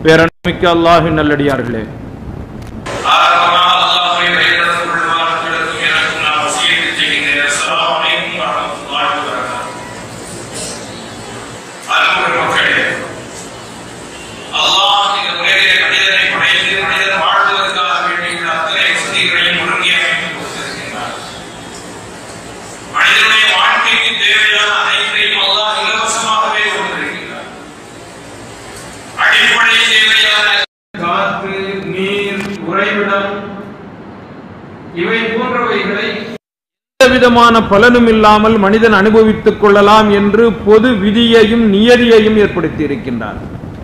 பேரன்பிக்க அல்லாஹ்வின் நல்லடியார்களே, காற்று, நீர், உறைவிடம் இவை போன்றவைகளை எந்த விதமான பலனும் இல்லாமல் மனிதன் அனுபவித்துக் கொள்ளலாம் என்று பொது விதியையும் நியதியையும் ஏற்படுத்தி இருக்கின்றார்.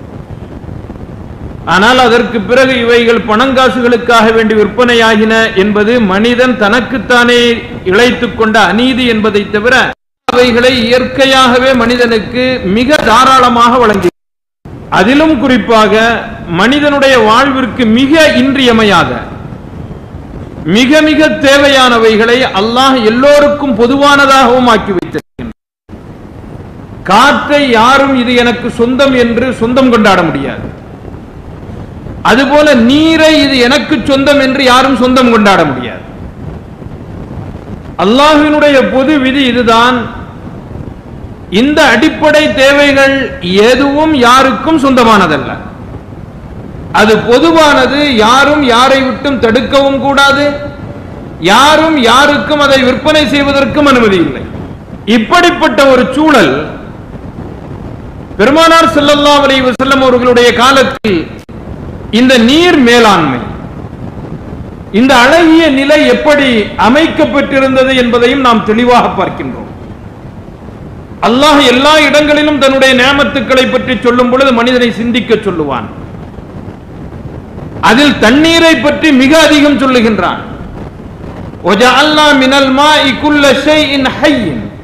ஆனால் அதற்கு பிறகு இவைகள் பணங்காசுகளுக்காக வேண்டி விற்பனையாகின என்பது மனிதன் தனக்குத்தானே இழைத்துக் கொண்ட அநீதி என்பதை தவிர அவைகளை இயற்கையாகவே மனிதனுக்கு மிக தாராளமாக வழங்கி, அதிலும் குறிப்பாக மனிதனுடைய வாழ்விற்கு மிக இன்றியமையாத மிக மிக தேவையானவைகளை அல்லாஹ் எல்லோருக்கும் பொதுவானதாகவும் ஆக்கி வைத்திருக்கின்றார். காற்றை யாரும் இது எனக்கு சொந்தம் என்று சொந்தம் கொண்டாட முடியாது. அதுபோல நீரை இது எனக்கு சொந்தம் என்று யாரும் சொந்தம் கொண்டாட முடியாது. அல்லாஹ்வினுடைய பொது விதி இதுதான். இந்த அடிப்படை தேவைகள் எதுவும் யாருக்கும் சொந்தமானதல்ல. அது பொதுவானது. யாரும் யாரை விட்டும் தடுக்கவும் கூடாது. யாரும் யாருக்கும் அதை விற்பனை செய்வதற்கும் அனுமதி இல்லை. இப்படிப்பட்ட ஒரு சூழல் பெருமானார் ஸல்லல்லாஹு அலைஹி வஸல்லம் அவர்களுடைய காலத்தில் இந்த நீர் மேலாண்மை, இந்த அழகிய நிலை எப்படி அமைக்கப்பட்டிருந்தது என்பதையும் நாம் தெளிவாக பார்க்கின்றோம். அல்லாஹ் எல்லா இடங்களிலும் தன்னுடைய நியமத்துக்களை பற்றி சொல்லும் பொழுது மனிதனை சிந்திக்க சொல்லுவான். அதில் தண்ணீரை பற்றி மிக அதிகம் சொல்லுகின்றான். وَجَعَلْنَا مِنَ الْمَاءِ كُلَّ شَيْءٍ حَيٍّ.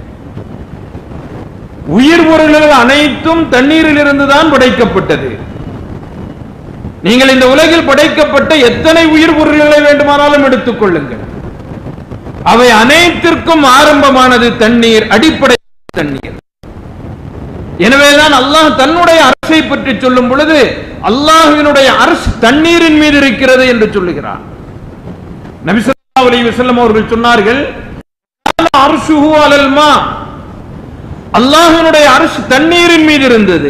உயிர் பொருள்கள் அனைத்தும் தண்ணீரில் இருந்துதான் படைக்கப்பட்டது. நீங்கள் இந்த உலகில் படைக்கப்பட்ட எத்தனை உயிர் பொருள்களை வேண்டுமானாலும் எடுத்துக் கொள்ளுங்கள், அவை அனைத்திற்கும் ஆரம்பமானது தண்ணீர், அடிப்படை தண்ணீர். எனவேதான் அல்லாஹ் தன்னுடைய அரசை பற்றி சொல்லும் பொழுது அல்லாஹ்வினுடைய அரசு தண்ணீரின் மீது இருக்கிறது என்று சொல்லுகிறார். நபி ஸல்லல்லாஹு அலைஹி வஸல்லம் அவர்கள் சொன்னார்கள், அர்ஷுஹு அலல் மா, அல்லாஹ்வினுடைய அரசு தண்ணீரின் மீது இருந்தது.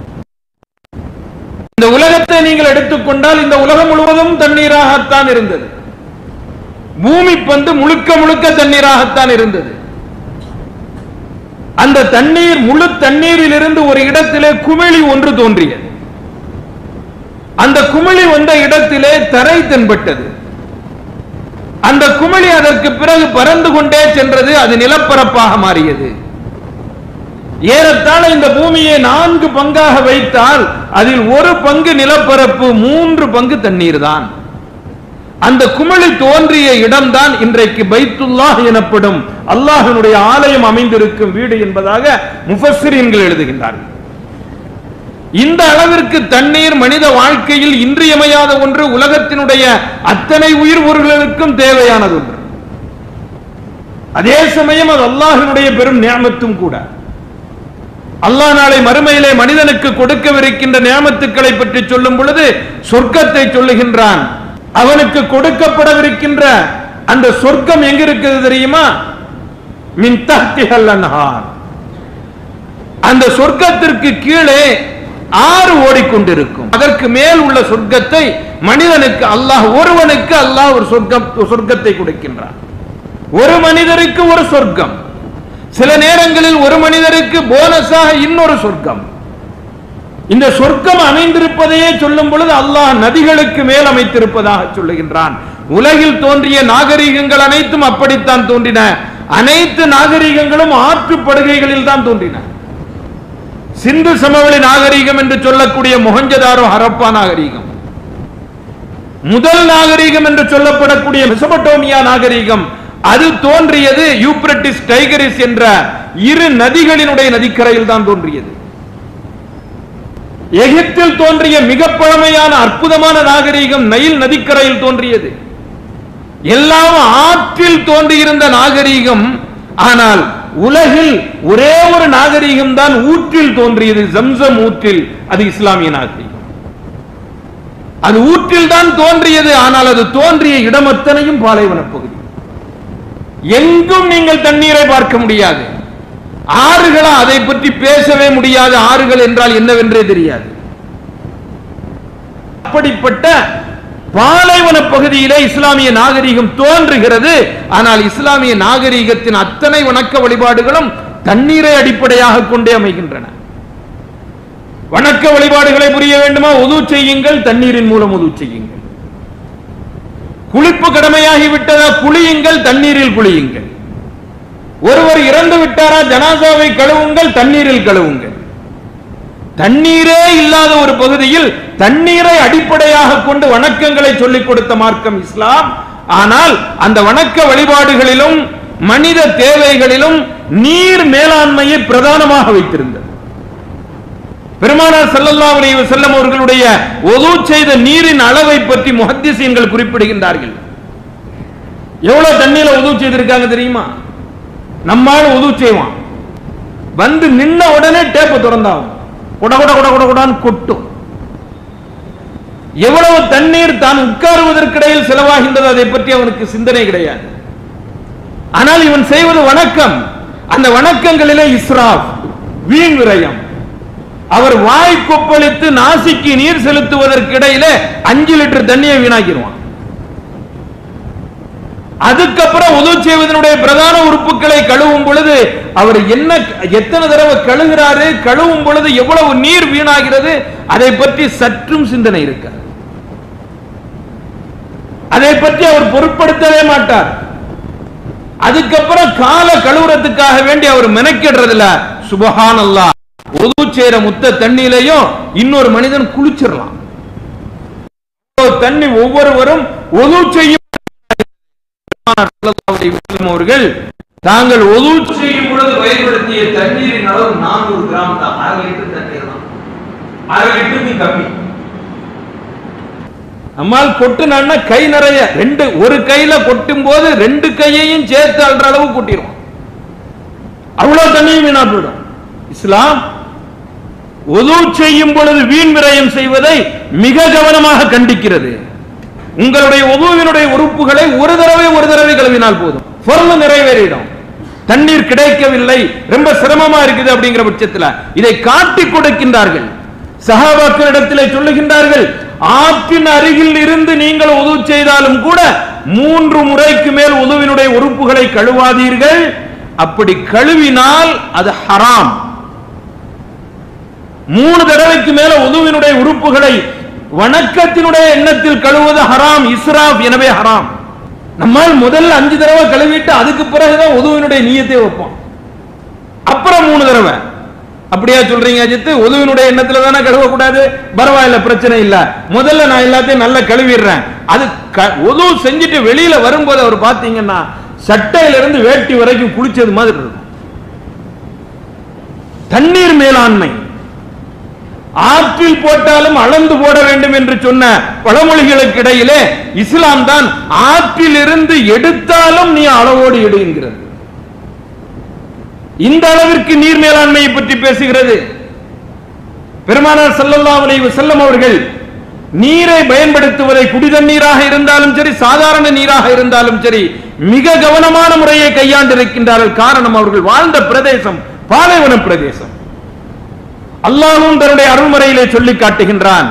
இந்த உலகத்தை நீங்கள் எடுத்துக்கொண்டால் இந்த உலகம் முழுவதும் தண்ணீராகத்தான் இருந்தது. பூமி பந்து முழுக்க முழுக்க தண்ணீராகத்தான் இருந்தது. அந்த தண்ணீர், முழு தண்ணீரில் இருந்து ஒரு இடத்திலே குமிழி ஒன்று தோன்றியது. அந்த குமிழி வந்த இடத்திலே தரை தென்பட்டது. அந்த குமிழி அதற்கு பிறகு பறந்து கொண்டே சென்றது. அது நிலப்பரப்பாக மாறியது. ஏறத்தாழ இந்த பூமியை 4 பங்காக வைத்தால் அதில் ஒரு பங்கு நிலப்பரப்பு, 3 பங்கு தண்ணீர் தான். அந்த குமிழி தோன்றிய இடம்தான் இன்றைக்கு பைத்துல்லாஹ் எனப்படும் அல்லாஹ்வினுடைய ஆலயம் அமைந்திருக்கும் வீடு என்பதாக முஃபஸ்ஸிரீன்கள் எழுதுகின்றார்கள். இந்த அளவிற்கு தண்ணீர் மனித வாழ்க்கையில் இன்றியமையாத ஒன்று, உலகத்தினுடைய அத்தனை உயிர் பொருள்களுக்கும் தேவையானது ஒன்று. அதே சமயம் அது அல்லாஹ்வினுடைய பெரும் நியமத்தும் கூட. அல்லாஹ் நாளை மறுமையிலே மனிதனுக்கு கொடுக்கவிருக்கின்ற நியமத்துக்களை பற்றி சொல்லும் பொழுது சொர்க்கத்தை சொல்லுகின்றான். அவனுக்கு கொடுக்கப்படவிருக்கின்ற அந்த சொர்க்கம் எங்க இருக்குது தெரியுமா? மின் தஹ்திஹல் அன்ஹார். அந்த சொர்க்கத்திற்கு கீழே ஆறு ஓடிக்கொண்டிருக்கும். அதற்கு மேல் உள்ள சொர்க்கத்தை மனிதனுக்கு அல்லாஹ், ஒருவனுக்கு அல்லாஹ் ஒரு சொர்க்கத்தை கொடுக்கின்றான். ஒரு மனிதருக்கு ஒரு சொர்க்கம். சில நேரங்களில் ஒரு மனிதருக்கு போனஸாக இன்னொரு சொர்க்கம். இந்த சொர்க்கம் அமைந்திருப்பதையே சொல்லும் பொழுது அல்லாஹ் நதிகளுக்கு மேல் அமைத்திருப்பதாக சொல்லுகின்றான். உலகில் தோன்றிய நாகரிகங்கள் அனைத்தும் அப்படித்தான் தோன்றின. அனைத்து நாகரிகங்களும் ஆற்றுப்படுகைகளில் தான் தோன்றின. சிந்து சமவெளி நாகரிகம் என்று சொல்லக்கூடிய மொஹஞ்சதாரோ ஹரப்பா நாகரிகம், முதல் நாகரிகம் என்று சொல்லப்படக்கூடிய மெசபடோமியா நாகரிகம், அது தோன்றியது யூப்ரட்டிஸ், டைகரிஸ் என்ற 2 நதிகளினுடைய நதிக்கரையில் தான் தோன்றியது. எகிப்தில் தோன்றிய மிக பழமையான அற்புதமான நாகரிகம் நைல் நதிக்கரையில் தோன்றியது. எல்லாம் ஆற்றில் தோன்றியிருந்த நாகரிகம். ஆனால் உலகில் ஒரே ஒரு நாகரிகம் தான் ஊற்றில் தோன்றியது, ஜம்சம் ஊற்றில். அது இஸ்லாமிய நாகரிகம். அது ஊற்றில் தான் தோன்றியது. ஆனால் அது தோன்றிய இடம் அத்தனையும் பாலைவன பகுதி. எங்கும் நீங்கள் தண்ணீரை பார்க்க முடியாது. ஆறுகளா, அதை பற்றி பேசவே முடியாது. ஆறுகள் என்றால் என்னவென்றே தெரியாது. அப்படிப்பட்ட பாலைவன பகுதியிலே இஸ்லாமிய நாகரிகம் தோன்றுகிறது. ஆனால் இஸ்லாமிய நாகரிகத்தின் அத்தனை வணக்க வழிபாடுகளும் தண்ணீரை அடிப்படையாக கொண்டே அமைகின்றன. வணக்க வழிபாடுகளை புரிய வேண்டுமா? உது செய்யுங்கள், தண்ணீரின் மூலம் உது செய்யுங்கள். குளிப்பு கடமையாகி விட்டதா? குளியுங்கள், தண்ணீரில் குளியுங்கள். ஒருவர் இறந்து விட்டாரா? ஜனாசாவை கழுவுங்கள், தண்ணீரில் கழுவுங்கள். தண்ணீரே இல்லாத ஒரு பகுதியில் தண்ணீரை அடிப்படையாக கொண்டு வணக்கங்களை சொல்லிக் கொடுத்த மார்க்கம் இஸ்லாம். ஆனால் அந்த வணக்க வழிபாடுகளிலும் மனித தேவைகளிலும் நீர் மேலாண்மையை பிரதானமாக வைத்திருந்தது. பெருமானார் ஸல்லல்லாஹு அலைஹி வஸல்லம் அவர்களுடைய உது செய்த நீரின் அளவை பற்றி முஹத்திஸீன்கள் குறிப்பிடுகின்றார்கள். எவ்வளவு தண்ணீர உது செய்திருக்காங்க தெரியுமா? நம்மால உது செய்வான், வந்து நின்ன உடனே டேப்பை திறந்தாகும், கொட கொட கொட கொட கொடான்னு கொட்டும். எவ்வளவு தண்ணீர் தான் உட்காருவதற்கிடையில் செலவாகின்றது அதை பற்றி அவனுக்கு சிந்தனை கிடையாது. ஆனால் இவன் செய்வது வணக்கம். அந்த வணக்கங்களிலே இஸ்ராஃப், வீண் விரயம். அவர் வாய் கொப்பளித்து நாசிக்கு நீர் செலுத்துவதற்கு இடையிலே 5 லிட்டர் தண்ணியை வீணாக்கிடுவான். அதுக்கப்புறம் உது செய்வதனுடைய பிரதான உறுப்புகளை கழுவும் பொழுது அவர் என்ன எத்தனை தடவை கழுகிறாரு, கழுவும் பொழுது எவ்வளவு நீர் வீணாகிறது அதை பற்றி சற்றும் சிந்தனை இருக்காது. அதை பற்றி அவர் பொருட்படுத்தவே மாட்டார். அதுக்கப்புறம் கால கழுவுறதுக்காக வேண்டி அவர் மெனக்கிடுறதுல சுபஹானல்லாஹ், உது செய்யற முத்த தண்ணியிலையும் இன்னொரு மனிதன் குளிச்சிடலாம். தண்ணி ஒவ்வொருவரும் உது செய்யும் அவர்கள் தாங்கள் உது செய்யும் பொழுது பயன்படுத்திய தண்ணீரின் அளவு 400 கிராம் தான். 1/2 லிட்டர் தண்ணீர் தான், 1/2 லிட்டருக்கு கம்மி. நம்மால் கொட்டுனா கை நிறைய, ஒரு கையில கொட்டும் போது 2 கையையும் சேர்த்து அல்ற அளவு கொட்டிடும். அவ்வளவு தண்ணியும் வீணா போயிடும். இஸ்லாம் உது செய்யும் பொழுது வீண் விரயம் செய்வதை மிக கவனமாக கண்டிக்கிறது. உங்களுடைய உதுவினுடைய உறுப்புகளை ஒரு தடவை கழுவினால் போதும், பொருள் நிறைவேறிடும். தண்ணீர் கிடைக்கவில்லை, ரொம்ப சிரமமா இருக்குது அப்படிங்கிற பட்சத்தில் இதை காட்டி கொடுக்கின்றார்கள். சஹாபாக்களிடத்திலே சொல்லுகின்றார்கள், ஆற்றின் அருகில் இருந்து நீங்கள் உது செய்தாலும் கூட 3 முறைக்கு மேல் உதுவினுடைய உறுப்புகளை கழுவாதீர்கள். அப்படி கழுவினால் அது ஹராம். 3 தடவைக்கு மேல உதுவினுடைய உறுப்புகளை வணக்கத்தினுடைய எண்ணத்தில் கழுவுவது ஹராம், இஸ்ராஃப். எனவே ஹராம். நம்மால் முதல்ல 5 தடவை கழுவிட்டு அதுக்கு பிறகுதான் உதுவினுடைய நியத்தை வைப்போம், அப்புறம் 3 தடவை. அப்படியா சொல்றீங்க அஜித்? உதுவினுடைய எண்ணத்துல தானே கழுவக்கூடாது, பரவாயில்ல, பிரச்சனை இல்ல, முதல்ல நான் எல்லாத்தையும் நல்லா கழுவிடுறேன். அது உது செஞ்சுட்டு வெளியில வரும்போது அவர் பாத்தீங்கன்னா சட்டையில இருந்து வேட்டி வரைக்கும் குளிச்சது மாதிரி இருக்கும். தண்ணீர் மேலாண்மை. ஆற்றில் போட்டாலும் அளந்து போட வேண்டும் என்று சொன்ன பழமொழிகளுக்கு இடையிலே இஸ்லாம் தான் ஆற்றில் இருந்து எடுத்தாலும் நீ அளவோடு எடு என்கிறது. இந்த அளவிற்கு நீர் மேலாண்மையை பற்றி பேசுகிறது. பெருமானார் ஸல்லல்லாஹு அலைஹி வஸல்லம் அவர்கள் நீரை பயன்படுத்துவதை குடிதண்ணீராக இருந்தாலும் சரி, சாதாரண நீராக இருந்தாலும் சரி, மிக கவனமான முறையை கையாண்டிருக்கின்றார்கள். காரணம், அவர்கள் வாழ்ந்த பிரதேசம் பாலைவன பிரதேசம். அல்லாஹ்வும் தன்னுடைய அருள்மறையிலே சொல்லி காட்டுகின்றான்,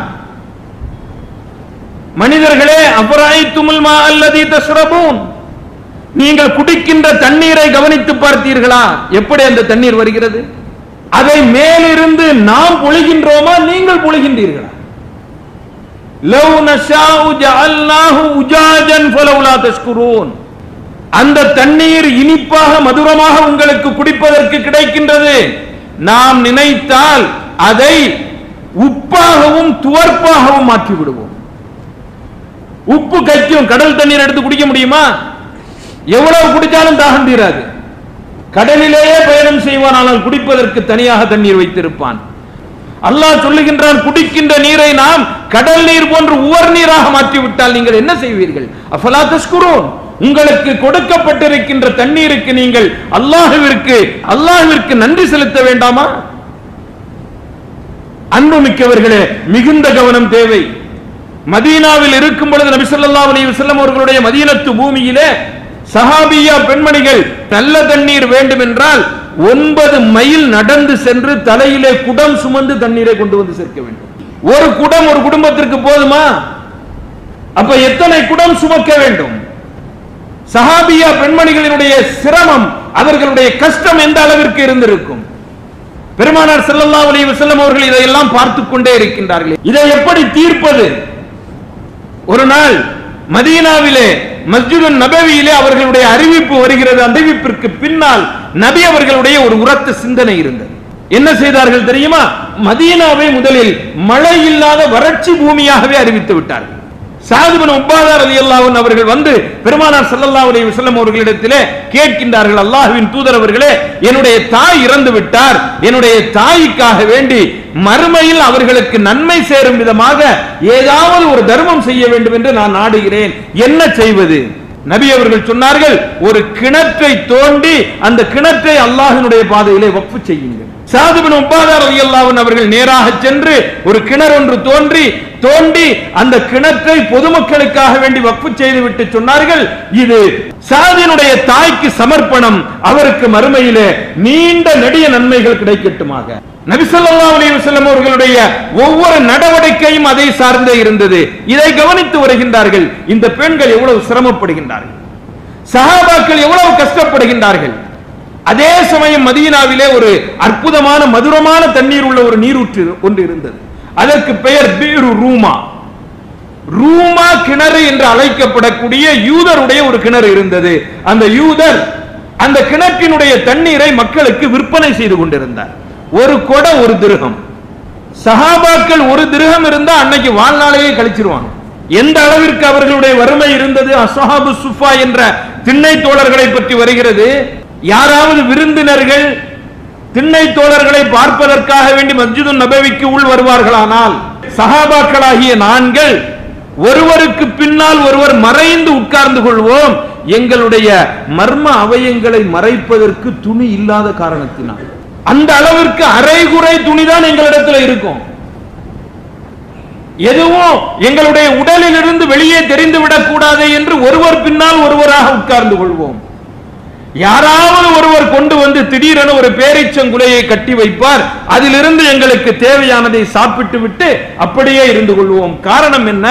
மனிதர்களே, அஃபரைத்துமுல் மா அல்லதி தஷ்ரபூன், நீங்கள் குடிக்கின்ற தண்ணீரை கவனித்து பார்த்தீர்களா? எப்படி அந்த தண்ணீர் வருகிறது? அதை மேலிருந்து நாம் பொழிகின்றோமா, நீங்கள் பொழிகின்றீர்களா? லவ் நஷாஉ ஜஅல்நாஹு உஜாஜன் ஃபலௌலா தஷ்குரூன், அந்த தண்ணீர் இனிப்பாக மதுரமாக உங்களுக்கு குடிப்பதற்கு கிடைக்கின்றது. நாம் நினைத்தால் அதை உப்பாகவும் துவர்ப்பாகவும் மாற்றி விடுவோம். உப்பு கைக்கும், கடல் தண்ணீர் எடுத்து குடிக்க முடியுமா? எவ்வளவு குடித்தாலும் தாகம் தீராது. கடலிலேயே பயணம் செய்வான், ஆனால் குடிப்பதற்கு தனியாக தண்ணீர் வைத்திருப்பான். அல்லாஹ் சொல்லுகின்றான், குடிக்கின்ற நீரை நாம் கடல் நீர் போன்று உவர் நீராக மாற்றிவிட்டால் நீங்கள் என்ன செய்வீர்கள்? அஃபலா தஷ்குரூன், உங்களுக்கு கொடுக்கப்பட்டிருக்கின்ற தண்ணீருக்கு நீங்கள் அல்லாஹ்விற்கு நன்றி செலுத்த வேண்டாமா? அன்புமிக்கவர்களே, மிகுந்த கவனம் தேவை. மதீனாவில் இருக்கும் பொழுது நபி ஸல்லல்லாஹு அலைஹி வஸல்லம் அவர்களுடைய மதீனத்து பூமியிலே சஹாபியா பெண்மணிகள் நல்ல தண்ணீர் வேண்டும் என்றால் 9 மைல் நடந்து சென்று தலையிலே குடம் சுமந்து தண்ணீரை கொண்டு வந்து சேர்க்க வேண்டும். ஒரு குடம் ஒரு குடும்பத்திற்கு போதுமா? அப்ப எத்தனை குடம் சுமக்க வேண்டும்? சஹாபியா பெண்மணிகளினுடைய சிரமம், அவர்களுடைய கஷ்டம் எந்த அளவிற்கு இருந்திருக்கும்? பெருமானார் ஸல்லல்லாஹு அலைஹி வஸல்லம் அவர்கள் இதையெல்லாம் பார்த்துக் கொண்டே இருக்கின்றார்கள். இதை எப்படி தீர்ப்பது? ஒரு நாள் மதீனாவிலே மஸ்ஜிது நபவியிலே அவர்களுடைய அறிவிப்பு வருகிறது. அந்த அறிவிப்பிற்கு பின்னால் நபி அவர்களுடைய ஒரு உரத்த சிந்தனை இருந்தது. என்ன செய்தார்கள் தெரியுமா? மதீனாவை முதலில் மழை இல்லாத வறட்சி பூமியாகவே அறிவித்து விட்டார்கள். சஅத் இப்னு உபாதா ரலியல்லாஹு அன்ஹு அவர்கள் வந்து பெருமானார் ஸல்லல்லாஹு அலைஹி வஸல்லம் அவர்களிடத்திலே கேட்கின்றார்கள், அல்லாஹ்வின் தூதர் அவர்களே, என்னுடைய தாய் இறந்து விட்டார், என்னுடைய தாய்க்காக வேண்டி மறுமையில் அவர்களுக்கு நன்மை சேரும் விதமாக ஏதாவது ஒரு தர்மம் செய்ய வேண்டும் என்று நான் நாடுகிறேன், என்ன செய்வது? நபி அவர்கள் சொன்னார்கள், ஒரு கிணற்றை தோண்டி அந்த கிணற்றை அல்லாஹ்வினுடைய பாதையிலே வக்ஃப் செய்யுங்கள். சஅத் இப்னு உபாதா ரலியல்லாஹு அன்ஹு அவர்கள் நேராக சென்று ஒரு கிணறு ஒன்று தோண்டி அந்த கிணற்றை பொதுமக்களுக்காக வேண்டி வக்ஃப் செய்துவிட்டு சொன்னார்கள், இது சஅதினுடைய தாய்க்கு சமர்ப்பணம், அவருக்கு மறுமையிலே நீண்ட நெடிய நன்மைகள் கிடைக்கட்டுமாக. நபி ஸல்லல்லாஹு அலைஹி வஸல்லம் அவர்களுடைய ஒவ்வொரு நடவடிக்கையும் அதை சார்ந்தே இருந்தது. இதை கவனித்து வருகின்றார்கள். இந்த பெண்கள் எவ்வளவு சிரமப்படுகின்றார்கள், சஹாபாக்கள் எவ்வளவு கஷ்டப்படுகின்றார்கள். அதே சமயம் மதீனாவிலே ஒரு அற்புதமான மதுரமான தண்ணீர் உள்ள ஒரு நீரூற்று ஒன்று இருந்தது. அதற்கு பெயர் பீரு ரூமா. ரூமா கிணறு என்று அழைக்கப்படக்கூடிய யூதருடைய ஒரு கிணறு இருந்தது. அந்த யூதர் அந்த கிணற்றினுடைய தண்ணீரை மக்களுக்கு விற்பனை செய்து கொண்டிருந்தார். ஒரு கொடை 1 திர்ஹம். சஹாபாக்கள் 1 திர்ஹம் இருந்தா அன்னைக்கு வாழ்நாளையே கழிச்சிருவாங்க. எந்த அளவிற்கு அவர்களுடைய வறுமை இருந்தது. அஸ்ஹாபு சுஃபா என்ற திண்ணை தோழர்களை பற்றி வருகிறது. யாராவது விருந்தினர்கள் திண்ணை தோழர்களை பார்ப்பதற்காக வேண்டி மஸ்ஜிது நபவிக்கு உள் வருவார்களானால் சஹாபாக்களாகிய நாங்கள் ஒருவருக்கு பின்னால் ஒருவர் மறைந்து உட்கார்ந்து கொள்வோம், எங்களுடைய மர்ம அவயங்களை மறைப்பதற்கு துணி இல்லாத காரணத்தினால். அந்த அளவிற்கு அரைகுறை துணிதான் எங்களிடத்தில் இருக்கும். எதுவும் எங்களுடைய உடலில் இருந்து வெளியே தெரிந்து விடக்கூடாது என்று ஒருவர் பின்னால் ஒருவராக உட்கார்ந்து கொள்வோம். யாராவது ஒருவர் கொண்டு வந்து திடீரென ஒரு பேரீச்சங்குலையை கட்டி வைப்பார், அதிலிருந்து எங்களுக்கு தேவையானதை சாப்பிட்டு விட்டு அப்படியே இருந்து கொள்வோம். காரணம் என்ன?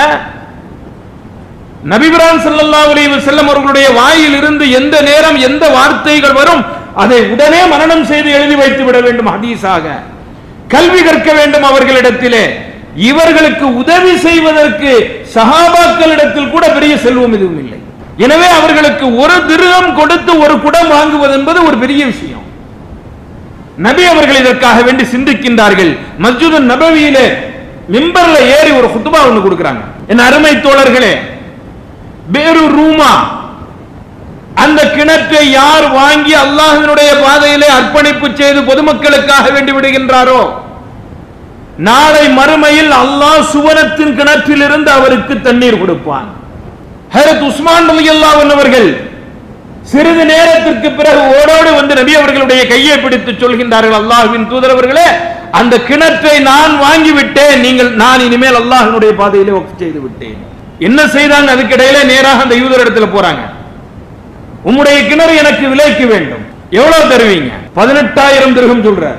நபி ஸல்லல்லாஹு அலைஹி வஸல்லம் அவர்களுடைய வாயில் இருந்து எந்த நேரம் எந்த வார்த்தைகள் வரும் அதை உடனே மனனம் செய்து எழுதி வைத்து விட வேண்டும் ஹதீஸாக. கல்வி கற்க வேண்டும் அவர்களிடத்திலே. இவர்களுக்கு உதவி செய்வதற்கு சஹாபாக்களிடத்தில் கூட பெரிய செல்வம் எதுவும் இல்லை. எனவே அவர்களுக்கு 1 திர்ஹம் கொடுத்து ஒரு குடம் வாங்குவது என்பது ஒரு பெரிய விஷயம். நபி அவர்கள் இதற்காக வேண்டி சிந்திக்கின்றார்கள். மஸ்ஜிது நபவியிலே மிம்பர்ல ஏறி ஒரு குத்பா ஒன்று கொடுக்கிறாங்க. என் அருமை தோழர்களே, பீரு ரூமா அந்த கிணற்றை யார் வாங்கி அல்லாஹ்வினுடைய பாதையிலே அர்ப்பணிப்பு செய்து பொதுமக்களுக்காக வேண்டி விடுகின்றாரோ, நாளை மறுமையில் அல்லாஹ் சுவனத்தின் கிணற்றிலிருந்து அவருக்கு தண்ணீர் கொடுப்பான். ஹஜ்ரத் உஸ்மான் ரலியல்லாஹு அன்ஹு அவர்கள் சிறிது நேரத்திற்கு பிறகு ஓடோடு வந்து நபி அவர்களுடைய கையை பிடித்து சொல்கின்றார்கள், அல்லாஹ்வின் தூதர் அவர்களே, அந்த கிணற்றை நான் வாங்கி விட்டேன், நான் இனிமேல் அல்லாஹ்வினுடைய பாதையிலே வக்ஃப் செய்து விட்டேன். என்ன செய்தாங்க? அதுக்கிடையிலே நேராக அந்த யூதர் இடத்துல போறாங்க. உம்முடைய கிணறு எனக்கு விலைக்கு வேண்டும், எவ்வளவு தருவீங்க? 18,000 திர்ஹம் சொல்றாரு,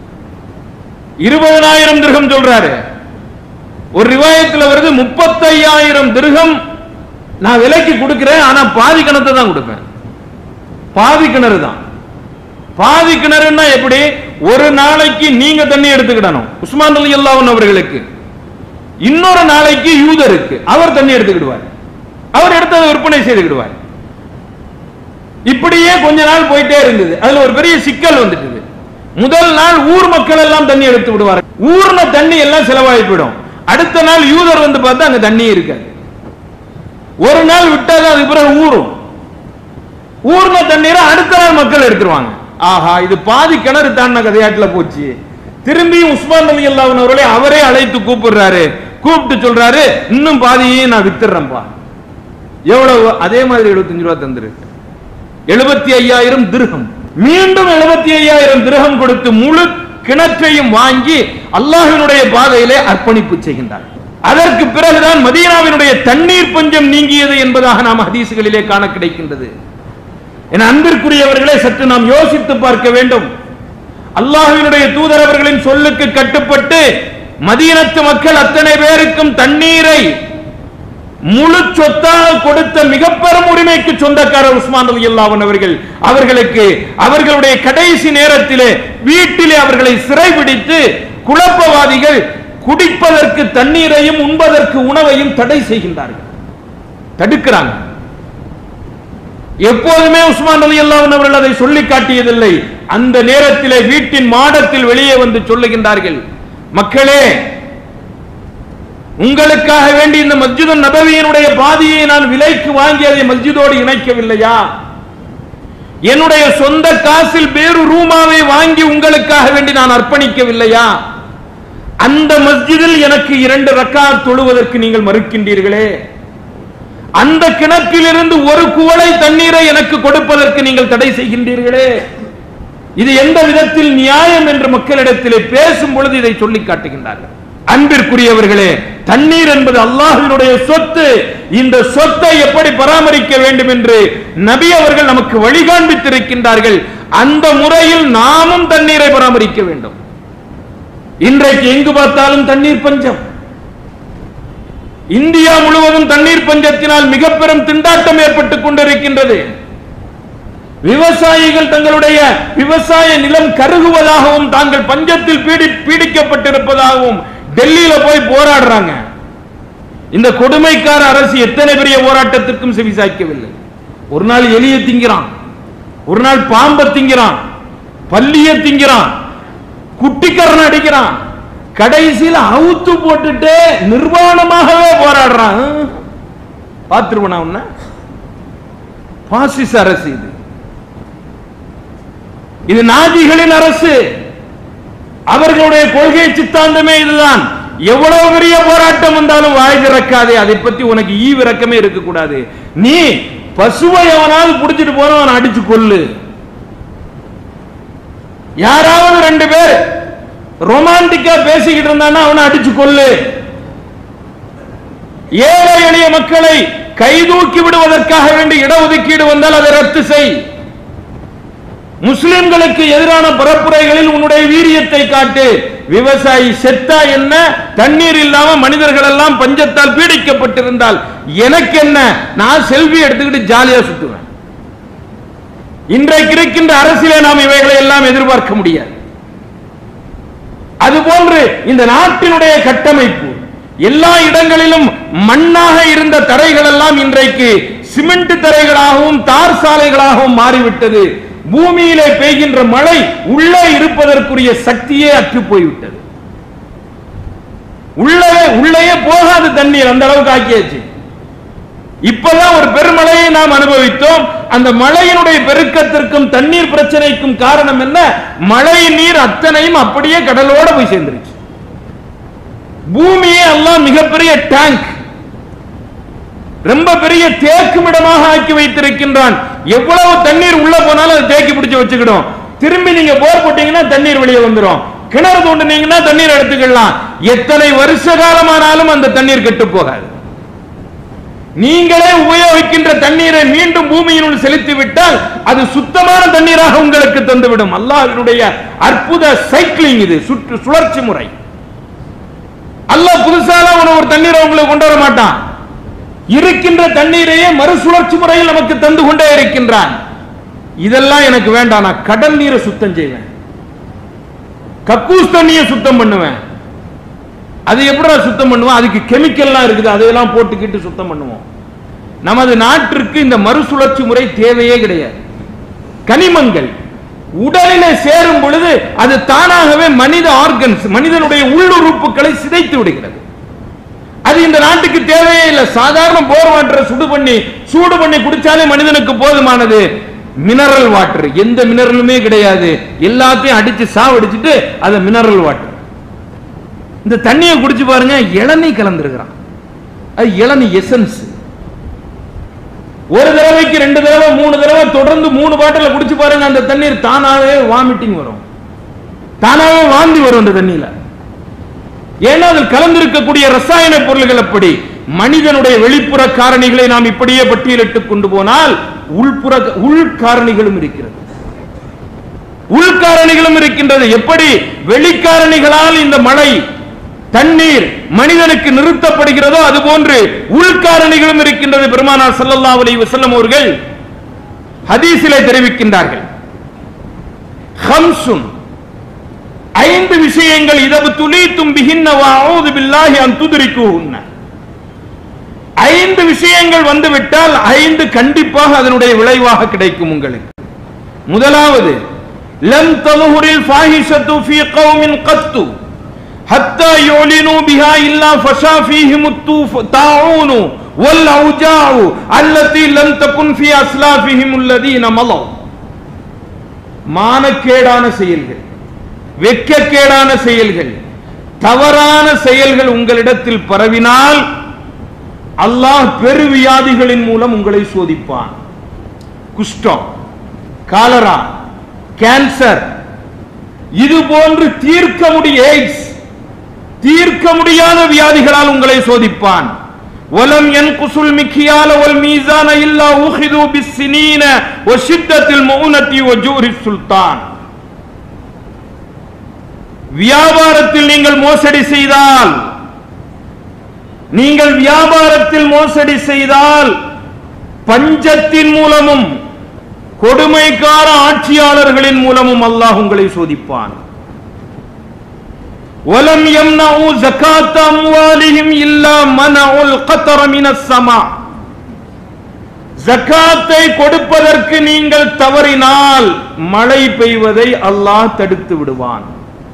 20,000 திர்ஹம் சொல்றாரு. ஒரு ரிவாயத்தில் வருது 35,000 திர்ஹம் நான் விலைக்கு கொடுக்கிறேன், ஆனா பாதி கிணத்தை தான் கொடுப்பேன். பாதி கிணறு தான். பாதி கிணறுன்னா எப்படி? ஒரு நாளைக்கு நீங்க தண்ணி எடுத்துக்கிடணும் உஸ்மான் ரலியல்லாஹு அன்ஹு அவர்களுக்கு, இன்னொரு நாளைக்கு யூதருக்கு அவர் தண்ணி எடுத்துக்கிடுவார், அவர் எடுத்ததை விற்பனை செய்துக்கிடுவார். இப்படியே கொஞ்ச நாள் போயிட்டே இருந்தது. அதுல ஒரு பெரிய சிக்கல் வந்துட்டது. முதல் நாள் ஊர் மக்கள் எல்லாம் தண்ணி எடுத்து விடுவார், ஊர்ன தண்ணி எல்லாம் செலவாகி போயிடும். அடுத்த நாள் யூதர் வந்து பார்த்தா அங்க தண்ணி இருக்காது. ஒரு நாள் விட்டாது, அதுக்கு பிறகு ஊர்ன தண்ணீரை அடுத்த நாள் மக்கள் எடுத்துருவாங்க. ஆஹா, இது பாதி கிணறு தாண்ட கதையாட்டுல போச்சு. திரும்பியும் உஸ்மான் ரலியல்லாஹு அன்ஹு அவர்களை அவரே அழைத்து கூப்பிடுறாரு. கூப்பிட்டு சொல்றாரு, இன்னும் பாதியை நான் வித்துறேன்பா. எவ்வளவு? அதே மாதிரி 75 ரூபாய் தந்துரு. 75,000 திர்ஹம். மீண்டும் 75,000 திர்ஹம் கொடுத்து முழு கிணற்றையும் வாங்கி அல்லாஹ்வினுடைய பாதையிலே அர்ப்பணிப்பு செய்கின்றார். அதற்கு பிறகுதான் மதீனாவினுடைய தண்ணீர் பஞ்சம் நீங்கியது என்பதாக நாம் ஹதீசுகளிலே காண கிடைக்கின்றது. என அன்பிற்குரியவர்களே, சற்று நாம் யோசித்து பார்க்க வேண்டும். அல்லாஹ்வினுடைய தூதர் அவர்களின் சொல்லுக்கு கட்டுப்பட்டு மதீனத்து மக்கள் அத்தனை பேருக்கும் தண்ணீரை முழு சொத்தாக கொடுத்த மிக பெரும் உரிமைக்கு சொந்தக்காரர் உஸ்மான் ரலியல்லாஹு அன்ஹு அவர்கள். அவர்களுக்கு அவர்களுடைய கடைசி நேரத்திலே வீட்டிலே அவர்களை சிறைபிடித்து குழப்பவாதிகள் குடிப்பதற்கு தண்ணீரையும் உண்பதற்கு உணவையும் தடை செய்கின்றார்கள், தடுக்கிறாங்க. எப்போதுமே உஸ்மான் ரலியல்லாஹு அன்ஹு அவர்கள் அதை சொல்லி காட்டியதில்லை. அந்த நேரத்திலே வீட்டின் மாடத்தில் வெளியே வந்து சொல்லுகின்றார்கள், மக்களே, உங்களுக்காக வேண்டி இந்த மஸ்ஜிது நபவியினுடைய பாதியை நான் விலைக்கு வாங்கி அதை மஸ்ஜிதோடு இணைக்கவில்லையா? என்னுடைய சொந்த காசில் வேறு ரூமாவை வாங்கி உங்களுக்காக வேண்டி நான் அர்ப்பணிக்கவில்லையா? அந்த மஸ்ஜிதில் எனக்கு 2 ரக்காத் தொழுவதற்கு நீங்கள் மறுக்கின்றீர்களே, அந்த கிணற்றிலிருந்து ஒரு குவளை தண்ணீரை எனக்கு கொடுப்பதற்கு நீங்கள் தடை செய்கின்றீர்களே, இது எந்த விதத்தில் நியாயம் என்று மக்களிடத்திலே பேசும் பொழுது இதை சொல்லி காட்டுகின்றார்கள். அன்பிற்குரியவர்களே, தண்ணீர் என்பது அல்லாஹ்வினுடைய சொத்து. இந்த சொத்தை எப்படி பராமரிக்க வேண்டும் என்று நபி அவர்கள் நமக்கு வழிகாண்பித்திருக்கின்றார்கள். அந்த முறையில் நாமும் தண்ணீரை பராமரிக்க வேண்டும். இன்றைக்கு எங்கு பார்த்தாலும் தண்ணீர் பஞ்சம். இந்தியா முழுவதும் தண்ணீர் பஞ்சத்தினால் மிக பெரும் திண்டாட்டம் ஏற்பட்டுக் கொண்டிருக்கின்றது. விவசாயிகள் தங்களுடைய விவசாய நிலம் கருகுவதாகவும் தாங்கள் பஞ்சத்தில் பீடிக்கப்பட்டிருப்பதாகவும் டெல்லியில போய் போராடுறாங்க. இந்த கொடுமைக்கார அரசு எத்தனை பெரிய போராட்டத்திற்கும் செவிசாய்க்கவில்லை. ஒரு நாள் எலிய திங்கிறான், ஒரு நாள் பாம்பை திங்கிறான், பல்லிய திங்கிறான், குட்டிக்கரணை அடிக்கிறான், கடைசியில் அவுத்து போட்டுட்டு நிர்வாணமாகவே போராடுறான். பார்த்துருவனா உன்ன? பாசிச அரசு இது. இது நாஜிகளின் அரசு. அவர்களுடைய கொள்கை சித்தாந்தமே இதுதான். எவ்வளவு பெரிய போராட்டம் வந்தாலும் வாய் திறக்காதே, அதை பத்தி உனக்கு ஈவிரக்கமே இருக்கக்கூடாது. நீ பசுவை எவனாவது புடிச்சிட்டு போனவன் அடிச்சு கொல்லு. யாராவது 2 பேர் ரொமான்டிக்கா பேசிக்கிட்டு இருந்தானா அவனை அடிச்சு கொல்லு. ஏழை எளிய மக்களை கைதூக்கி விடுவதற்காக வேண்டி இடஒதுக்கீடு வந்தால் அதை ரத்து செய். முஸ்லிம்களுக்கு எதிரான பரப்புரைகளில் உன்னுடைய வீரியத்தை காட்டு. விவசாயி செத்தா என்ன, தண்ணீர் இல்லாம மனிதர்கள் எல்லாம் பஞ்சத்தால் பீடிக்கப்பட்டிருந்தால் எனக்கு என்ன, நான் செல்ஃபி எடுத்துக்கிட்டு ஜாலியா சுத்துவேன். இன்றைக்கு இருக்கின்ற அரசியலை நாம் இவைகளை எல்லாம் எதிர்பார்க்க முடியாது. அதுபோன்று இந்த நாட்டினுடைய கட்டமைப்பு எல்லா இடங்களிலும் மண்ணாக இருந்த தரைகள் எல்லாம் இன்றைக்கு சிமெண்ட் தரைகளாகவும் தார் சாலைகளாகவும் மாறிவிட்டது. பூமியிலே பெய்கின்ற மழை உள்ளே இருப்பதற்குரிய சக்தியே அற்று போய்விட்டது. உள்ளே போகாத தண்ணீர் அந்த அளவுக்கு ஆக்கியாச்சு. இப்பதான் ஒரு பெருமழையை நாம் அனுபவித்தோம். அந்த மழையினுடைய பெருக்கத்திற்கும் தண்ணீர் பிரச்சனைக்கும் காரணம் என்ன? மழை நீர் அத்தனையும் அப்படியே கடலோட போய் சேர்ந்துருச்சு. பூமியே எல்லாம் மிகப்பெரிய டேங்க், ரொம்ப பெரிய தேக்குமிடமாக ஆக்கி வைத்திருக்கின்றான். எவ்வளவு தண்ணீர் உள்ள போனாலும் அதை தேக்கி பிடிச்சு வச்சுக்கிடும். திரும்பி நீங்க போர் போட்டீங்கன்னா தண்ணீர் வெளியே வந்துடும். கிணறு தோண்டினீங்கன்னா தண்ணீர் எடுத்துக்கலாம். எத்தனை வருஷ காலமானாலும் அந்த தண்ணீர் கெட்டு போகாது. நீங்களே உபயோகிக்கின்ற தண்ணீரை மீண்டும் பூமியினுள் செலுத்தி விட்டால் அது சுத்தமான தண்ணீராக உங்களுக்கு தந்துவிடும். அல்லாஹ்வினுடைய அற்புத சைக்கிளிங் இது, சுழற்சி முறை. அல்லாஹ் புதுசால ஒரு தண்ணீரை உங்களுக்கு கொண்டு வர மாட்டான். இருக்கின்ற தண்ணீரையே மறுசுழற்சி முறையில் நமக்கு தந்து கொண்டே இருக்கின்றான். இதெல்லாம் எனக்கு வேண்டாம். நான் கடல் நீரை சுத்தம் செய்வேன், கக்கூஸ் தண்ணியை சுத்தம் பண்ணுவேன். அது எப்படி சுத்தம் பண்ணுவோம்? அதுக்கு கெமிக்கல்லாம் இருக்குது, அதையெல்லாம் போட்டுக்கிட்டு சுத்தம் பண்ணுவோம். நமது நாட்டிற்கு இந்த மறுசுழற்சி முறை தேவையே கிடையாது. கனிமங்கள் உடலிலே சேரும் பொழுது அது தானாகவே மனித ஆர்கன்ஸ், மனிதனுடைய உள்ளுறுப்புகளை சிதைத்து விடுகிறது. அது இந்த நாட்டுக்கு தேவையே இல்லை. சாதாரண போர் வாட்டரை சூடு பண்ணி குடிச்சாலே மனிதனுக்கு போதுமானது. மினரல் வாட்டர், எந்த மினரலுமே கிடையாது, எல்லாத்தையும் அடிச்சு சாவடிச்சுட்டு அது மினரல் வாட்டர். இந்த தண்ணியை குடிச்சு பாருங்க, இளநீர் கலந்துருக்கிறான். அது இளநீர் எசன்ஸ். ஒரு தடவைக்கு 2 தடவை 3 தடவை தொடர்ந்து 3 பாட்டில் குடிச்சு பாருங்க, அந்த தண்ணீர் தானாவே வாமிட்டிங் வரும், தானாவே வாந்தி வரும் அந்த தண்ணியில. ஏன்னா அதில் கலந்திருக்கக்கூடிய ரசாயன பொருள்கள் அப்படி. மனிதனுடைய வெளிப்புற காரணிகளை நாம் இப்படியே பட்டியலிட்டுக் கொண்டு போனால் உள்காரணிகளும் இருக்கிறது. உள்காரணிகளும் இருக்கின்றது. எப்படி வெளிக்காரணிகளால் இந்த மழை தண்ணீர் மனிதனுக்கு நிறுத்தப்படுகிறதோ அதுபோன்று உள்காரணிகளும் இருக்கின்றது. பெருமானார் ஸல்லல்லாஹு அலைஹி வஸல்லம் அவர்கள் ஹதீஸிலே தெரிவிக்கின்றார்கள், ஹம்சுன், 5 விஷயங்கள், இதபு துலீத்தும் பிஹின்ன வ அஊது பில்லாஹி அன் துத்ரிகுஹுன்ன, 5 விஷயங்கள் வந்துவிட்டால் 5 கண்டிப்பாக அதனுடைய விளைவாக கிடைக்கும் உங்களுக்கு. முதலாவது, லம் தலுஹுரில் ஃபாஹிஷத்து ஃபீ கௌமின் கத்து ஹத்தா யுலினு பிஹா இல்லா ஃபஷா ஃபீஹிம் தாஊனு வல் அவுஜாஉ அல்லதி லம் தகுன் ஃபீ அஸ்லாஃபிஹிம் அல்லதீன மலவ். மானக்கேடான செயல்கள், வெட்கக்கேடான செயல்கள், தவறான செயல்கள் உங்களிடத்தில் பரவினால் அல்லாஹ் பெருவியாதிகளின் மூலம் உங்களை சோதிப்பான். குஷ்டம், காலரா, கேன்சர், இது போன்று தீர்க்க முடியாத வியாதிகளால் உங்களை சோதிப்பான். வலம் யன்குசுல் மிக்யால வல் மீசான இல்லா உஹிது பிஸ்ஸினீன வ ஷித்தத்தில் முனத்தி வ ஜூரி சுல்தான். வியாபாரத்தில் நீங்கள் மோசடி செய்தால் பஞ்சத்தின் மூலமும் கொடுமைக்கார ஆட்சியாளர்களின் மூலமும் அல்லாஹ் உங்களை சோதிப்பான். வலம் யம்னஉ ஸகாத்த அம்வாலிஹிம் இல்லா மனஉல் கத்ர மினஸ் ஸமா. ஜகாத்தை கொடுப்பதற்கு நீங்கள் தவறினால் மழை பெய்வதை அல்லாஹ் தடுத்து விடுவான்.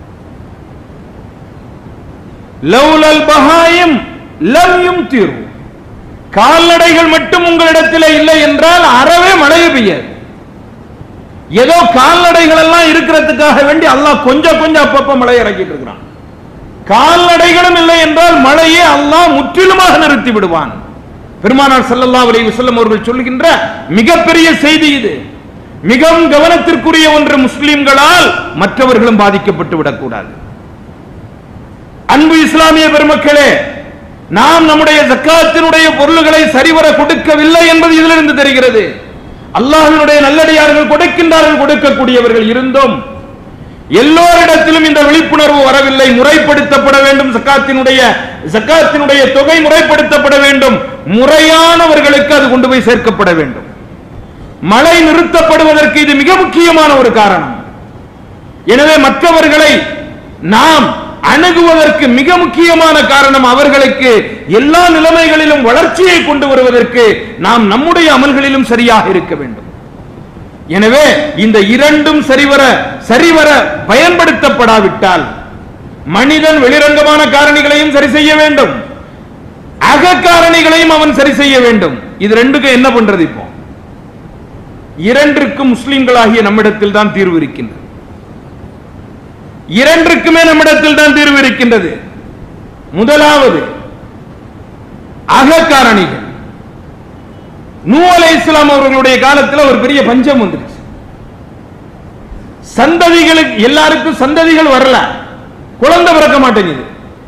லௌலல் பஹாயிம் லம் யும்திரு. கால்நடைகள் மட்டும் உங்களிடத்தில் இல்லை என்றால் அறவே மழை பெய்யாது. ஏதோ கால்நடைகள் எல்லாம் இருக்கிறதுக்காக வேண்டி அல்லாஹ் கொஞ்சம் அப்பப்ப மழை இறக்கிட்டு இருக்கிறான். கால்நடைகளும் இல்லை என்றால் மழையை அல்லாஹ் முற்றிலுமாக நிறுத்தி விடுவான். பெருமானார் ஸல்லல்லாஹு அலைஹி வஸல்லம் அவர்கள் சொல்லுகின்ற மிகப்பெரிய செய்தி இது. மிகவும் கவனத்திற்குரிய ஒன்று. முஸ்லிம்களால் மற்றவர்களும் பாதிக்கப்பட்டு விடக்கூடாது. அன்பு இஸ்லாமிய பெருமக்களே, நாம் நம்முடைய ஜக்காத்தினுடைய பொருள்களை சரிவர கொடுக்கவில்லை என்பது இதிலிருந்து தெரிகிறது. அல்லாஹ்வினுடைய நல்லடியார்கள் கொடுக்கின்றார்கள், கொடுக்கக்கூடியவர்கள் இருந்தும் எல்லோரிடத்திலும் இந்த விழிப்புணர்வு வரவில்லை. முறைப்படுத்தப்பட வேண்டும். ஜக்காத்தினுடைய தொகை முறைப்படுத்தப்பட வேண்டும். முறையானவர்களுக்கு அது கொண்டு போய் சேர்க்கப்பட வேண்டும். மழை நிறுத்தப்படுவதற்கு இது மிக முக்கியமான ஒரு காரணம். எனவே மற்றவர்களை நாம் அணுகுவதற்கு மிக முக்கியமான காரணம் அவர்களுக்கு எல்லா நிலைமைகளிலும் வளர்ச்சியை கொண்டு வருவதற்கு நாம் நம்முடைய அமல்களிலும் சரியாக இருக்க வேண்டும். எனவே இந்த இரண்டும் சரிவர பயன்படுத்தப்படாவிட்டால் மனிதன் வெளிரங்கமான காரணிகளையும் சரி செய்ய வேண்டும், அக காரணிகளையும் அவன் சரி செய்ய வேண்டும். இது ரெண்டுக்கும் என்ன பண்றது? இப்போ இரண்டிற்கும் முஸ்லிம்களாகிய நம்மிடத்தில் தான் தீர்வு இருக்கின்றது. இரண்டிற்குமே நம்மிடத்தில் தான் தீர்வு இருக்கின்றது. முதலாவது அக காரணிகள். நூஹ் அலைஹிஸ்ஸலாம் அவர்களுடைய காலத்தில் ஒரு பெரிய பஞ்சம் வந்துருச்சு. சந்ததிகளுக்கு எல்லாருக்கும் சந்ததிகள் வரல, குழந்தை பிறக்க மாட்டேங்குது.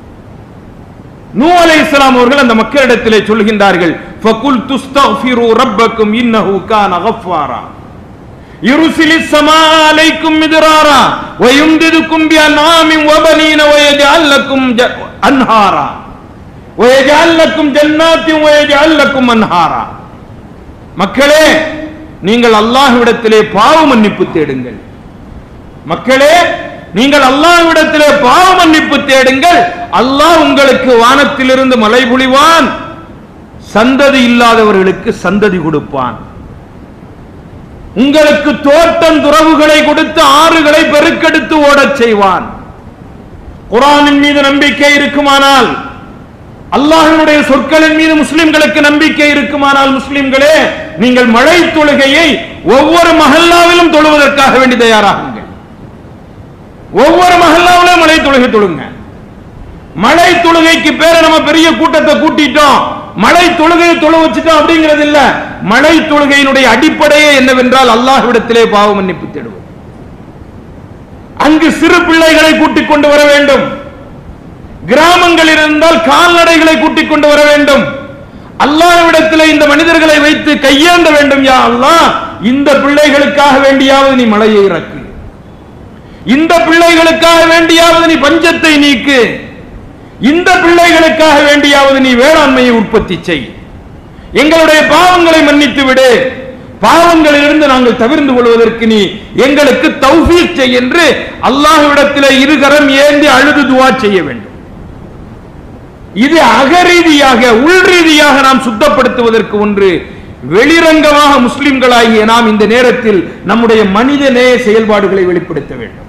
நூஹ் அலைஹிஸ்ஸலாம் அவர்கள் அந்த மக்களிடத்திலே சொல்கின்றார்கள், ஃபகுல் துஸ்தக்ஃபிரு ரப்பக்கும் இன்னஹு கான கஃபாரா யுர்சிலிஸ் ஸமா அலைக்கும் மித்ராரா வ யும்திதுக்கும் பிஅன்ஆமின் வ பனீன வ யஜஅல் லக்கும் அன்ஹாரா வ யஜஅல் லக்கும் ஜன்னாத்தின் வ யஜஅல் லக்கும் அன்ஹாரா. மக்களே, நீங்கள் அல்லாஹ்விடத்திலே பாவ மன்னிப்பு தேடுங்கள். மக்களே, நீங்கள் அல்லாஹ்விடத்திலே பாவ மன்னிப்பு தேடுங்கள். அல்லாஹ் உங்களுக்கு வானத்திலிருந்து மழை பொழிவான், சந்ததி இல்லாதவர்களுக்கு சந்ததி கொடுப்பான். உங்களுக்கு தோட்டம் துறவுகளை கொடுத்து ஆறுகளை பெருக்கெடுத்து ஓடச் செய்வான். குர்ஆனின் மீது நம்பிக்கை இருக்குமானால், அல்லாஹ்வினுடைய சொற்களின் மீது முஸ்லிம்களுக்கு நம்பிக்கை இருக்குமானால், முஸ்லிம்களே, நீங்கள் மழை தொழுகையை ஒவ்வொரு மஹல்லாவிலும் தொழுவதற்காக வேண்டி தயாராகுங்கள். ஒவ்வொரு மஹல்லாவிலும் மழை தொழுகை தொழுங்க. மழை தொழுகைக்கு பேர நம்ம பெரிய கூட்டத்தை கூட்டிட்டோம், மழை தொழுகையை தொழ வச்சுட்டோம் அப்படிங்கிறது இல்ல. மழை தொழுகையினுடைய அடிப்படையே என்னவென்றால் அல்லாஹ்விடத்திலே பாவ மன்னிப்பு தேடுவோம். அங்கு சிறு பிள்ளைகளை கூட்டிக் கொண்டு வர வேண்டும், கிராமங்களில் இருந்தால் கால்நடைகளை கூட்டிக் கொண்டு வர வேண்டும். அல்லாஹ்விடத்தில் இந்த மனிதர்களை வைத்து கையேந்த வேண்டும். யா அல்லாஹ், இந்த பிள்ளைகளுக்காக வேண்டியாவது நீ மழையை இறக்கு, இந்த பிள்ளைகளுக்காக வேண்டியாவது நீ பஞ்சத்தை நீக்கு, இந்த பிள்ளைகளுக்காக வேண்டியாவது நீ வேளாண்மையை உற்பத்தி செய், எங்களுடைய பாவங்களை மன்னித்து விடு, பாவங்களிலிருந்து நாங்கள் தவிர்ந்து கொள்வதற்கு நீ எங்களுக்கு தௌஃபீக் செய் என்று அல்லாஹ்விடத்தில் இருகரம் ஏந்தி அழுது துஆ செய்ய வேண்டும். இது அகரீதியாக உள் ரீதியாக நாம் சுத்தப்படுத்துவதற்கு ஒன்று. வெளிரங்கமாக முஸ்லிம்களாகிய நாம் இந்த நேரத்தில் நம்முடைய மனித நேய செயல்பாடுகளை வெளிப்படுத்த வேண்டும்.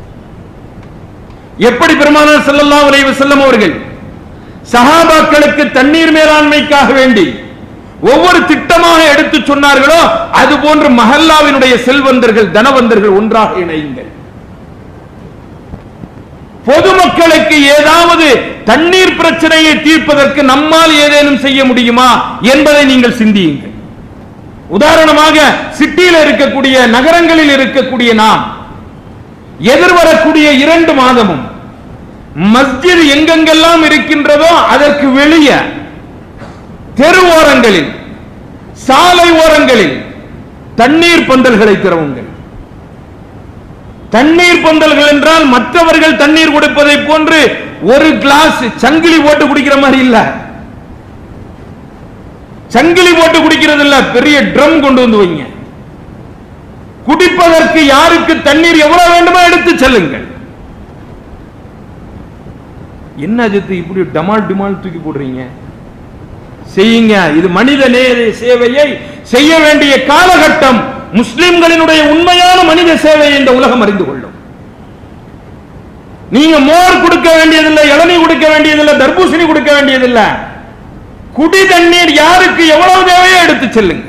எப்படி பெருமானார் ஸல்லல்லாஹு அலைஹி வஸல்லம் அவர்கள் சஹாபாக்களுக்கு தண்ணீர் மேலாண்மைக்காக வேண்டி ஒவ்வொரு திட்டமாக எடுத்து சொன்னார்களோ, அதுபோன்று மஹல்லாவினுடைய செல்வந்தர்கள் தனவந்தர்கள் ஒன்றாக இணையுங்கள். பொதுமக்களுக்கு ஏதாவது தண்ணீர் பிரச்சனையை தீர்ப்பதற்கு நம்மால் ஏதேனும் செய்ய முடியுமா என்பதை நீங்கள் சிந்தியுங்கள். உதாரணமாக சிட்டியில் இருக்கக்கூடிய நகரங்களில் இருக்கக்கூடிய நாம் எதிர்வரக்கூடிய 2 மாதமும் மஸ்ஜித் எங்கெங்கெல்லாம் இருக்கின்றதோ அதற்கு வெளியே தெரு ஓரங்களில் சாலை ஓரங்களில் தண்ணீர் பந்தல்களை திறவுங்கள். தண்ணீர் பந்தல்கள் என்றால் மற்றவர்கள் தண்ணீர் கொடுப்பதை போன்று ஒரு கிளாஸ் சங்கிலி போட்டு குடிக்கிற மாதிரி இல்ல, சங்கிலி போட்டு குடிக்கிறது இல்ல, பெரிய ட்ரம் கொண்டு வந்து வைங்க. குடிப்பதற்கு யாருக்கு தண்ணீர் எவ்வளவு வேண்டுமோ எடுத்து செல்லுங்கள். என்ன அஜித் இப்படி டமால் டிமால் தூக்கி போடுறீங்க? செய்யுங்க. இது மனித நேய சேவையை செய்ய வேண்டிய காலகட்டம். முஸ்லிம்களினுடைய உண்மையான மனித சேவையை இந்த உலகம் அறிந்து கொள்ளும். நீங்க மோர் கொடுக்க வேண்டியதில்லை, இளநீ கொடுக்க வேண்டியதில்லை, தர்பூசணி கொடுக்க வேண்டியதில்லை. குடி தண்ணீர் யாருக்கு எவ்வளவு தேவையோ எடுத்து செல்லுங்க.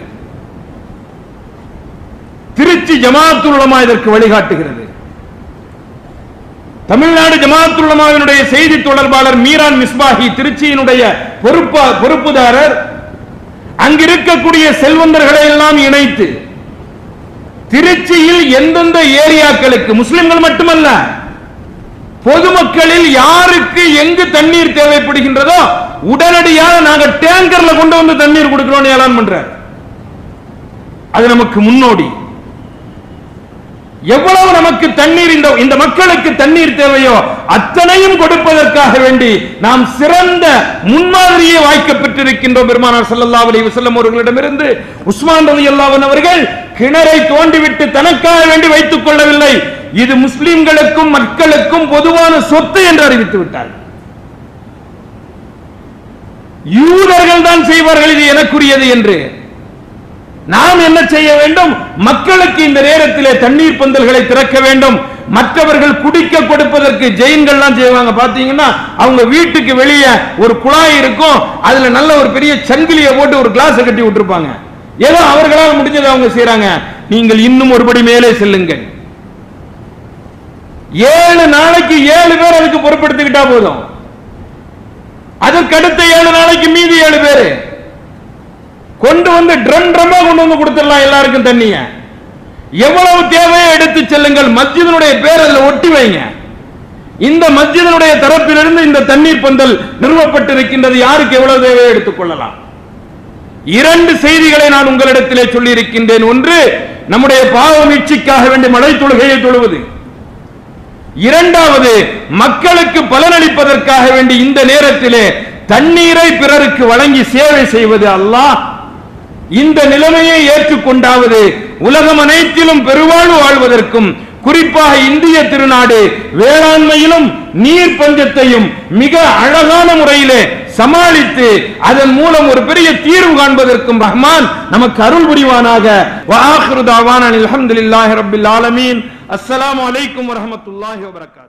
திருச்சி ஜமாஅத்துல் உலமா இதற்கு வழிகாட்டுகிறது. தமிழ்நாடு ஜமாஅத்துல் உலமாவினுடைய செய்தி தொடர்பாளர் மீரான் மிஸ்பாஹி திருச்சியினுடைய பொறுப்புதாரர் அங்கிருக்கக்கூடிய செல்வந்தர்களை எல்லாம் இணைத்து திருச்சியில் எந்தெந்த ஏரியாக்களுக்கு முஸ்லிம்கள் மட்டுமல்ல பொதுமக்களில் யாருக்கு எங்கு தண்ணீர் தேவைப்படுகின்றதோ உடனடியாக நாங்கள் டேங்கர்ல கொண்டு வந்து தண்ணீர் கொடுக்கிறோம் ஏலான் பண்றார். அது நமக்கு முன்னோடி. எவ்வளவு நமக்கு தண்ணீர் இந்த மக்களுக்கு தண்ணீர் தேவையோ அத்தனையும் கொடுப்பதற்காக வேண்டி நாம் சிறந்த முன்மாதிரியை வாய்க்கப்பட்டிருக்கின்றோம். பெருமானார் ஸல்லல்லாஹு அலைஹி வஸல்லம் அவர்களிடமிருந்து உஸ்மான் ரலியல்லாஹு அன்ஹு அவர்கள் கிணறை தோண்டிவிட்டு தனக்காக வேண்டி வைத்துக் கொள்ளவில்லை, இது முஸ்லிம்களுக்கும் மக்களுக்கும் பொதுவான சொத்து என்று அறிவித்து விட்டார்கள். யூதர்கள் தான் செய்வார்கள் இது எனக்குரியது என்று. நாம் என்ன செய்ய வேண்டும்? மக்களுக்கு இந்த நேரத்திலே தண்ணீர் பந்தல்களை திறக்க வேண்டும். மற்றவர்கள் குடிக்க கொடுப்பதற்கு ஜெயின்கள்லாம் செய்வாங்க. பாத்தீங்கன்னா அவங்க வீட்டுக்கு வெளியே ஒரு குழாய் இருக்கும், அதுல நல்ல ஒரு பெரிய சங்கிலியை போட்டு ஒரு கிளாஸ் கட்டி விட்டுருப்பாங்க. ஏதோ அவர்களால் முடிஞ்சதை அவங்க செய்யறாங்க. நீங்கள் இன்னும் ஒருபடி மேலே செல்லுங்கள். 7 நாளைக்கு 7 பேர் அதுக்கு பொறுப்பெடுத்துக்கிட்டா போதும். அதுக்கடுத்த 7 நாளைக்கு மீதி 7 பேர் கொண்டு வந்து ட்ரம்மா கொண்டு வந்து கொடுத்துடலாம் எல்லாருக்கும் தண்ணிய. எவ்வளவு தேவையோ எடுத்து செல்லுங்கள். மஸ்ஜிதினுடைய பேர் அதில் ஒட்டி வைங்க. இந்த மஸ்ஜிதினுடைய தரப்பிலிருந்து இந்த தண்ணீர் பந்தல் நிறுவப்பட்டிருக்கின்றது, யாருக்கு எவ்வளவு தேவையோ எடுத்துக் கொள்ளலாம். 2 செய்திகளை நான் உங்களிடத்திலே சொல்லி இருக்கின்றேன். ஒன்று, நம்முடைய பாவ மீட்சிக்காக வேண்டிய மழை தொழுகையை தொழுவது. 2வது, மக்களுக்கு பலனளிப்பதற்காக வேண்டி இந்த நேரத்திலே தண்ணீரை பிறருக்கு வழங்கி சேவை செய்வது. அல்லாஹ் இந்த நிலைமையை ஏற்றுக்கொண்டாவது உலகம் அனைத்திலும் பெருவாழ்வு வாழ்வதற்கும், குறிப்பாக இந்திய திருநாடு வேளாண்மையிலும் நீர் பஞ்சத்தையும் மிக அழகான முறையிலே சமாளித்து அதன் மூலம் ஒரு பெரிய தீர்வு காண்பதற்கும் ரஹ்மான் நமக்கு அருள் புரிவானாக. வ ஆகிரு தஅவானா அல்ஹம்துலில்லாஹி ரப்பில் ஆலமீன். அஸ்ஸலாமு அலைக்கும் வரஹ்மத்துல்லாஹி வபரகாத்துஹு.